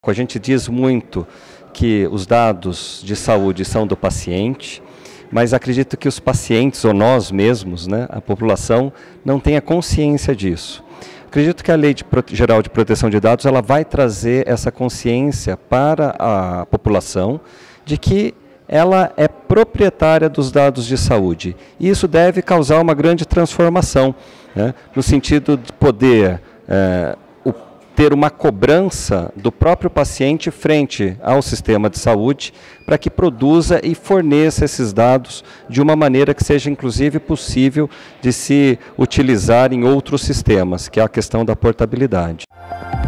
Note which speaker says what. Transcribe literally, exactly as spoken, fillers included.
Speaker 1: a gente diz muito que os dados de saúde são do paciente, mas acredito que os pacientes, ou nós mesmos, né, a população, não tenha consciência disso. Acredito que a Lei de Geral de Proteção de Dados ela vai trazer essa consciência para a população de que ela é proprietária dos dados de saúde. E isso deve causar uma grande transformação, né, no sentido de poder é, o, ter uma cobrança do próprio paciente frente ao sistema de saúde para que produza e forneça esses dados de uma maneira que seja inclusive possível de se utilizar em outros sistemas, que é a questão da portabilidade.